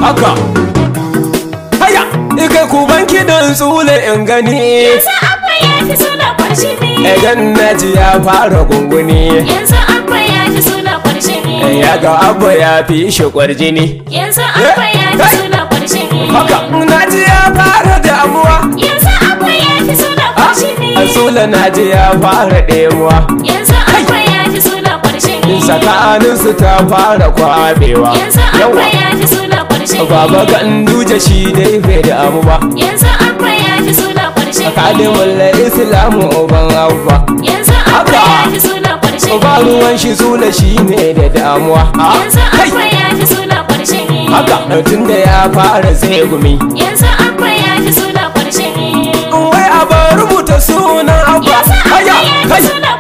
haka haya kai ku banki don tsule in gani yanzu abba ya fi suna kwarjini idan naji ya fara gunguni yanzu abba ya fi suna kwarjini ya ga abba ya fi shi kwarjini yanzu abba ya fi suna kwarjini haka naji ya fara damuwa yanzu abba ya fi suna kwarjini tsule naji ya fara ɗemuwa yanzu abba ya fi suna kwarjini tsakaninsu ta fara kwabewa yanzu abba ya fi suna kwarjini baba Ganduje shi dai bai damu ba yanzu abba ya fi suna kwarjini kalimin islamu uban abba yanzu abba ya fi suna kwarjini ba ruwan shi Sule shi ne da damuwa yanzu abba ya fi suna kwarjini haka tun da ya fara tsegumi yanzu abba ya fi suna kwarjini wai a ba rubuta sunan abba haya kai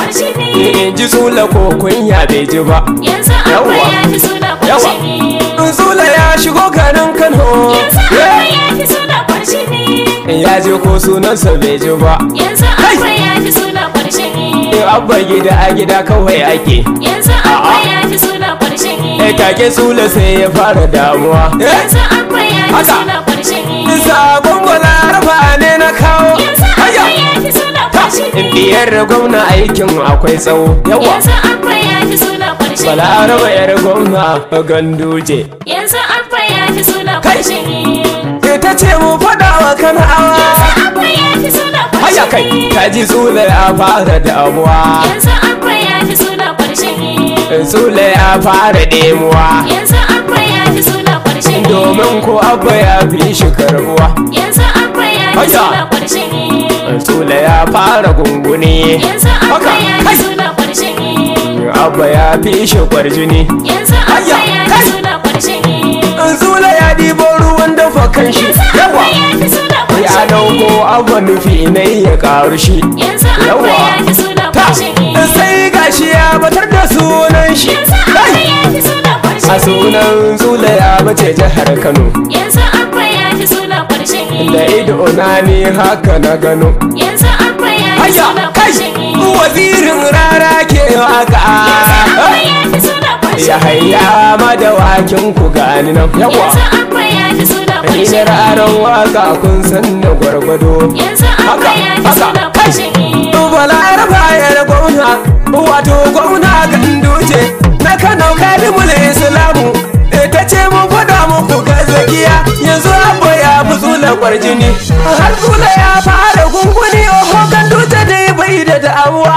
in ji Sule ko kunya bai ji ba yanzu abba ya fi suna kwarjini Sule ya shigo garin Kano yanzu abba ya fi suna kwarjini ya je ko sunansa bai ji ba yanzu abba ya fi suna kwarjini abba gida a gida kawai ake yanzu abba ya fi suna kwarjini take Sule sai ya fara damuwa yanzu abba ya fi suna kwarjini sabon Balaraba ne na kawo yanzu abba ya fi suna kwarjini diyar gwamna aikin akwai tsawo yawa yanzu abba ya fi suna kwarjini Balaraba yar gwamna Ganduje yanzu abba ya fi suna kwarjini ita ce mu faɗa wa Kanawa yanzu abba ya fi suna haya kai kwarjini ka ji Sule ya fara damuwa yanzu abba ya fi suna kwarjini Sule ya fara ɗemuwa yanzu abba ya fi suna kwarjini domin ko abba ya fi shi karbuwa yanzu abba ya fi suna kwarjini Sule ya fara gunguni yanzu abba ya fi suna kwarjini abba ya fi shi kwarjini yanzu abba ya fi suna kwarjini Sule ya ɗibo ruwan dafa kan shi yawa ya fi suna ya kwarjini dauko abba nufi na ya karu shi yanzu abba ya fi suna kwarjini sai gashi ya batar da sunan shi yanzu abba ya fi suna a kwarjini sunan Sule ya bace jihar Kano yanzu abba ya fi suna kwarjini da ido na ni haka na gano yanzu abba ya fi haya suna kai kwarjini wazirin rara ke waka abba ya fi suna kwarjini ya haya madawakin ku gani nan yawa yanzu abba ya fi suna ni kwarjini raran waka kun san da gwargwado yanzu abba ya fi suna kwarjini Balaraba yar gwamna wato gwamna Ganduje na Kano kalimul islamu ita ce mun faɗa muku gaskiya yanzu abba ya fi Sule kwarjini har Sule ya fara gunguni oho Ganduje dai bai da damuwa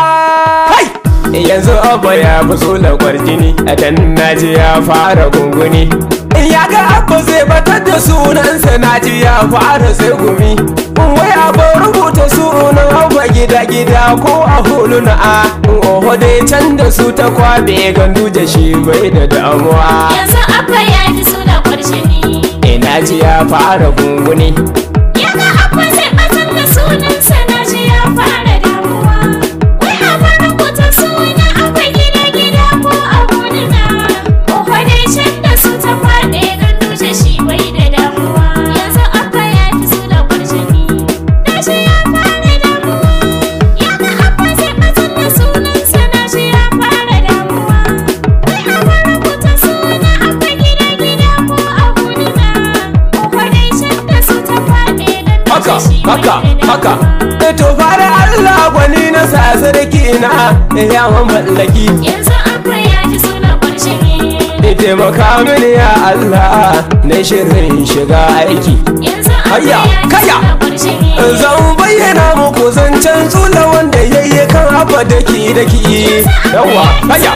yanzu abba ya fi Sule kwarjini dan naji ya fara gunguni ya ga abba zai batar da sunansa naji ya fara sai gumi wai abba rubuta sunan abba gida ko a huluna a oho dai can da su ta kwabe Ganduje shi bai da damuwa yanzu abba ya fi suna kwarjini ina ji ya fara gunguni yaga abba zai batar da sunansa na ji ya fara damuwa wai abba rubuta suna abba gida ko a huluna oho dai can da su ta kwabe Ganduje shi bai da damuwa yanzu abba ya fi suna kwarjini na ji ya fara damuwa yaga abba zai batar da sunansa na ji ya fara damuwa wai abba rubuta suna abba gida ko a huluna oho dai can da su ta kwabe haka Ganduje shi bai haka da haka damuwa to fara Allah gwani na sa sarki na ya mallaki yanzu abba ya fi suna kwarjini taimaka mini ya Allah na shirin shiga aiki yanzu abba Hayya, ya fi kaya. suna kwarjini zan bayyana muku zancen Sule wanda yayi kan abba daki yawa haya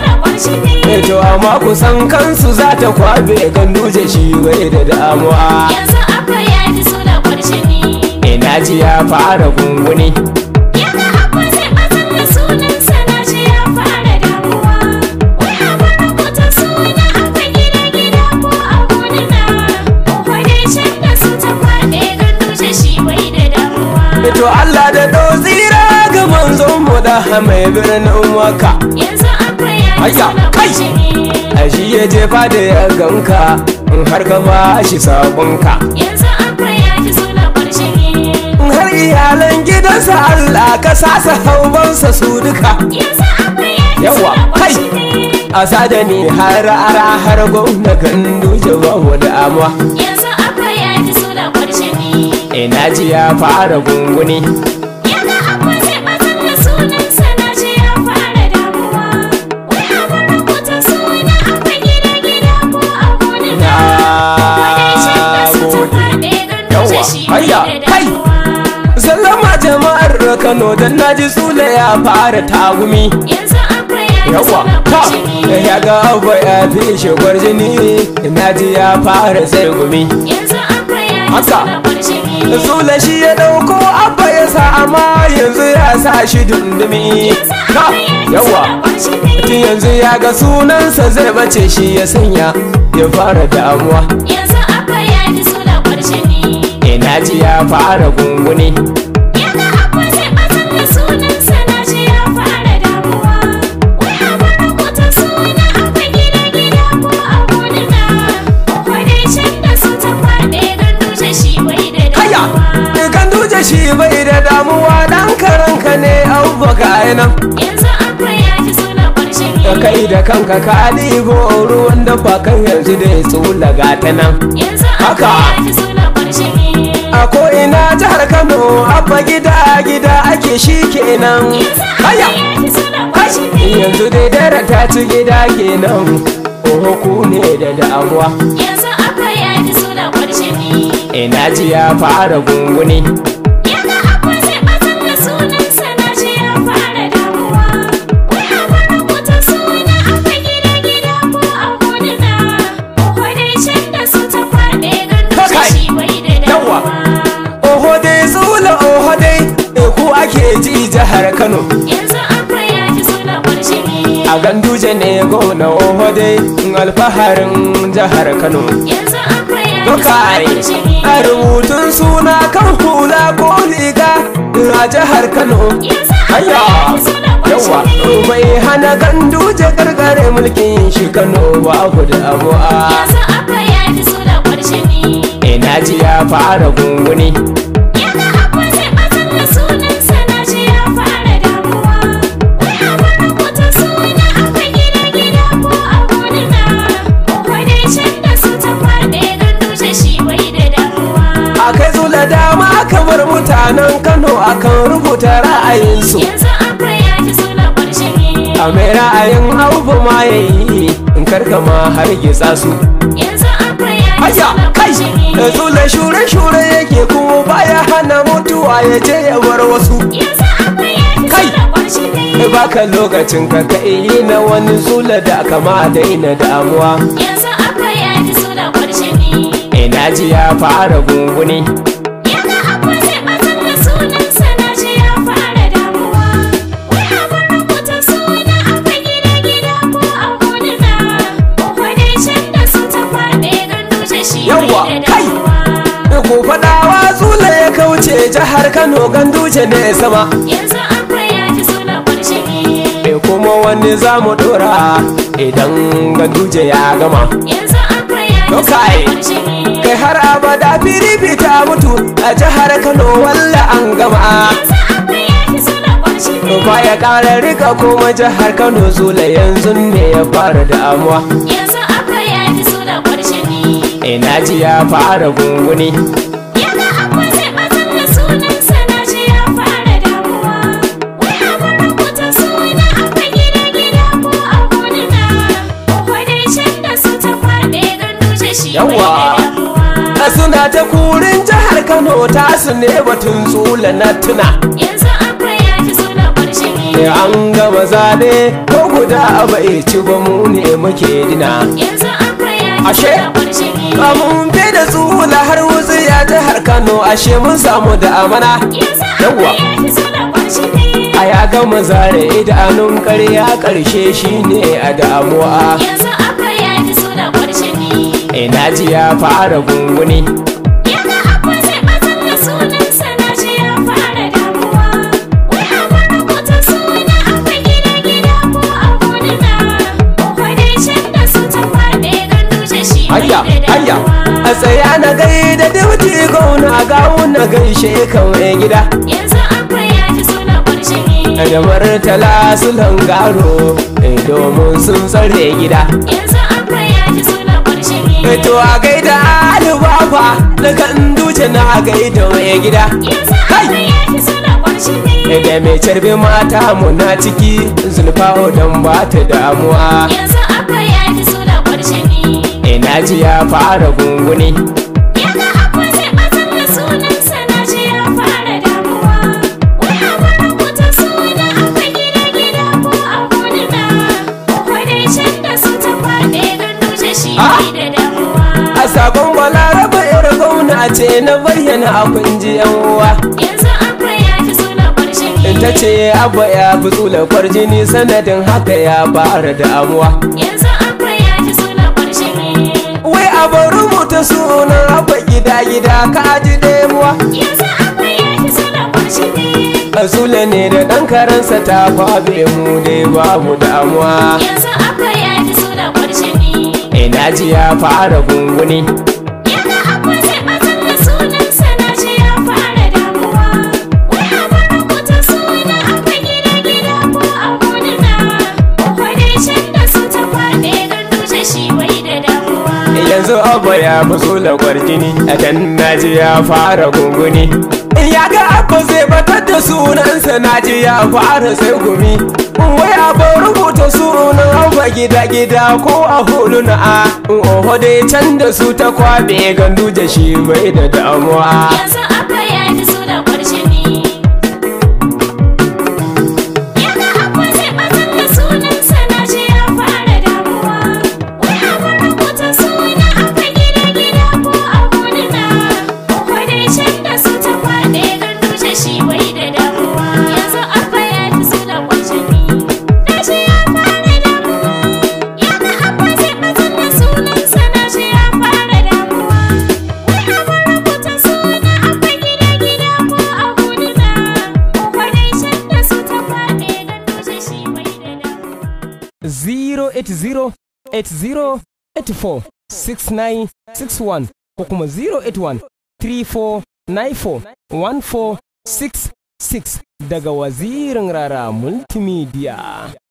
to amma kusan kansu za ta kwabe Ganduje shi bai da damuwa yanzu abba ya fi suna kwarjini ina ji ya fara gunguni yaga abba zai batar da sunansa na ji ya fara damuwa wai abba rubuta suna abba gida ko a huluna oho dai can da su ta kwabe Ganduje shi bai da damuwa to Allah da dozira ga manzon mu da mai birnin Makka yanzu abba ya fi Hayya, suna kai. kwarjini a shi ya jefa da ya ganka in har ka ba shi sabonka yanzu abba ya fi suna kwarjini har iyalan gidansa Allah ka sasa haubansa su duka yanzu abba ya fi yawa suna kai kwarjini a sadani har gwamna Ganduje ba mu damuwa yanzu ina ji ya fara gunguni. Yaga abba zai batar da sunansa na ji ya fara damuwa. Wai abin rubuta suna abba gida ko a gonina. Wadai shakka su ta faɗe ganduje shi bai da damuwa. Sallama jama'ar Kano dan naji Sule ya fara tagumi. Yanzu abba ya ji suna kwarjini. Ya ga abba ya fi shi kwarjini, naji ya fara sai gumi. Yanzu abba ya ji suna kwarjini. Sule shi ya dauko abba ya sa amma yanzu ya sa shi dundumi. Yawa tun yanzu ya ga sunansa zai bace shi ya sanya ya fara damuwa. Yanzu abba ya ji suna kwarjini. Ina ji ya fara gunguni. Yaga abba zai batar da sunansa na ji ya fara damuwa. Wai abin rubuta suna abba gida ko a gonina. Oho dai can da su ta faɗe ganduje shi bai da damuwa. Ganduje shi bai da damuwa, dan karanka ne abba ga nan. Yanzu abba ya ji suna kwarjini. Kai da kanka ka ɗibo ruwan dafa kan yanzu da ya tsula gata nan. Yanzu abba ya ji suna kwarjini. A ko'ina jihar Kano abba gida ake shi kenan. Haya! Yanzu dai dara ta ci gida kenan. Oho ku ne da damuwa. Yanzu abba ya ji suna kwarjini. Ina ji ya fara gunguni. Yaga abba zai batar da sunansa na ji ya fara damuwa. Wai abin rubuta suna abba gida ko a gonina. Oho dai can da su ta faɗe ganduje shi bai da damuwa. Oho dai Sule oho dai ku ake ji jihar Kano. Yanzu abba ya ji suna kwarjini. A Ganduje ne gwamna oho dai alfaharin jihar Kano. Yanzu abba ya ji suna Dokai kwarjini. a rubutun suna kan hula ko riga a jihar Kano. Yanzu abba Haya! ya ji suna Yawa kwarjini. bai hana Ganduje gargare mulkin shi Kano babu damuwa. Yanzu abba ya ji suna kwarjini. Ina ji ya fara gunguni. Yaga abba zai batar da sunansa na ji ya fara damuwa. Wai abin rubuta suna abba gida ko a gonina. Oho dai can da su ta faɗe ganduje shi bai da damuwa. A kai Sule dama kamar mutanen Kano akan rubuta ra'ayinsu. Yanzu abba ya ji suna kwarjini. A mai ra'ayin abu ma yayi in karkama har gitsa su. Yanzu abba ya ji Haya suna kai kwarjini. Sule shure yake kuma baya hana mutuwa ya je ya bar wasu. Yanzu abba ya ji Kai! suna kwarjini. Baka lokacin ka kai na wani Sule da kama daina damuwa. Yanzu abba ya ji suna kwarjini. Ina ji ya fara gunguni. Yaga abba zai batar da sunansa na ji ya fara damuwa. Wai abin rubuta suna abba gida ko a gonina. Oho dai can da su ta faɗe ganduje shi bai Yawwa, da kai! damuwa. Ku faɗawa Sule ya kauce jihar Kano Ganduje ne sama. Yanzu abba ya ji suna kwarjini. Kuma wani za mu ɗora idan Ganduje ya gama. Yanzu abba ya ji suna Dokai! kwarjini. Kai har abada PDP ta mutu a jihar Kano walla an gama. Yanzu abba ya ji suna kwarjini. Ba ya ƙara rika kuma jihar Kano Sule yanzu ne ya fara damuwa. Yanzu abba ya ji suna kwarjini. Ina ji ya fara gunguni. Yaga abba zai batar da sunansa na ji ya fara damuwa. Wai abin rubuta suna abba gida ko a gonina. Oho dai can da su ta faɗe ganduje shi bai Yawwa! da damuwa. Suna ta kurin jihar Kano tasu ne batun Sule na tuna. Yanzu abba ya ji suna kwarjini. An gama zaɓe ko guda bai ci ba mu ne muke dina. Yanzu abba ya ji Ashe? suna kwarjini. Mun fi da Sule har wuzi ya jihar Kano ashe mun samu da amana. Yanzu abba Yawwa! ya ji suna kwarjini. A ya gama zare idanun ƙarya ƙarshe shine a damuwa. Yanzu abba ya ji suna kwarjini. Ina ji ya fara gunguni. Yaga abba zai batar da sunansa na ji ya fara damuwa. Wai abin rubuta suna abba gida ko a gonina. Oho dai can da su ta faɗe ganduje shi bai Hayya, da hayya, damuwa. a tsaya na gaida dauti gauna gawo na gaishe kan mai gida. Yanzu abba ya ji suna kwarjini. Da Murtala su langaro domin sun tsare gida. Yanzu abba ya ji suna kwarjini. To a gaida alibaba na Ganduje na gaida mai gida. Yanzu akwai yafi suna ƙwarshe ne. Da mai carbi mata muna ciki Zulfa don ba ta damuwa. Yanzu akwai yafi suna ƙwarshe ne. Na ji ya fara gunguni. Yaga akwai zai ɓatar da sunansa na ji ya fara damuwa. Wai a bar rubuta suna akwai gida-gida ko a gonina. Ko dai can da su ta faɗe Ganduje shi bai da damuwa. A sakon Balaraba yar gwamna ce na bayyana a kunji yan uwa. Yanzu akwai yafi suna ƙwarshe ne. Ta ce abba ya fi tsula kwarjini sanadin haka ya fara damuwa. Yanzu akwai yafi suna ƙwarshe ne. Wai a bar rubuta sunan abba gida-gida ka ji demuwa. Yanzu akwai yafi suna ƙwarshe ne. Asula ne da ɗan karansa ta fabe mu dai babu damuwa. Yanzu akwai yafi suna ƙwarshe ne. Na ji ya fara gunguni. Yaga akwai zai ɓatar da sunansa na ji ya fara damuwa. Wai a bar rubuta suna akwai gida-gida ko a gonina. Ko dai can da su ta faɗe Ganduje shi bai da damuwa. Yanzu abba ya fi tsula kwarjini a can na ji ya fara gunguni. Ya ga abba zai batar da sunansa na ji ya fara sai gumi. Wai abba rubuta sunan abba gida-gida ko a huluna a oho dai can da su ta kwabe Ganduje shi bai da damuwa. Yanzu akwai yafi suna ƙwarshe ne. Yaga akwai zai ɓatar da sunansa na ji ya fara damuwa. Wai a bar rubuta suna akwai gida-gida ko a gonina. Ko dai can da su ta faɗe Ganduje shi bai da damuwa. Yanzu akwai yafi suna ƙwarshe ne. Na ji ya fara damuwa. Yaga akwai zai ɓatar da sunansa na ji ya fara damuwa. Wai a bar rubuta suna akwai gida-gida ko a gonina. Ko dai can da su ta faɗe Ganduje shi bai da damuwa. 08080846961 ko kuma 08134941466 daga Wazirin Rara Multimedia.